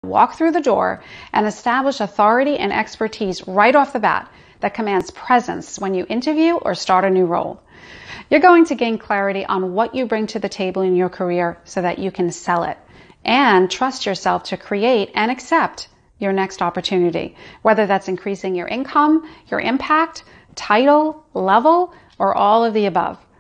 Walk through the door and establish authority and expertise right off the bat that commands presence when you interview or start a new role. You're going to gain clarity on what you bring to the table in your career so that you can sell it, and trust yourself to create and accept your next opportunity, whether that's increasing your income, your impact, title, level, or all of the above.